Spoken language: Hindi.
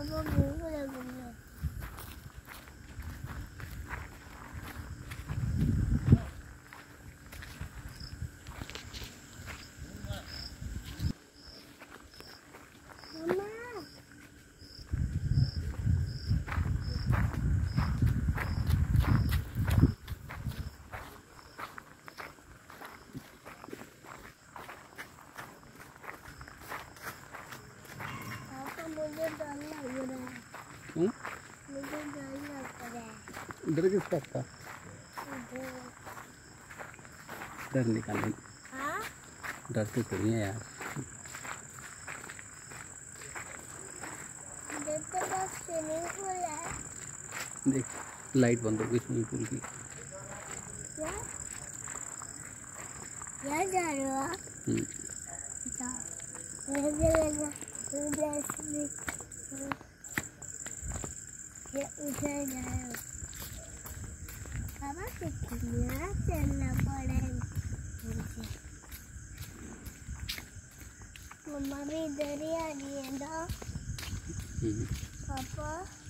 पापा भूख लग रही है। मुझे डर लग रहा है। मुझे डर लग रहा है। डर किस बात का? डर निकालने। हाँ? डर तो थोड़ी है यार। देख तो बस स्विमिंग पूल है। देख लाइट बंद हो गई स्विमिंग पूल की। क्या? क्या जा रहे हो आप? ये उधर जाओ। पापा कितना चलना पड़ेगा मुझे। मम्मा भी इधर ही आ रही है ना। पापा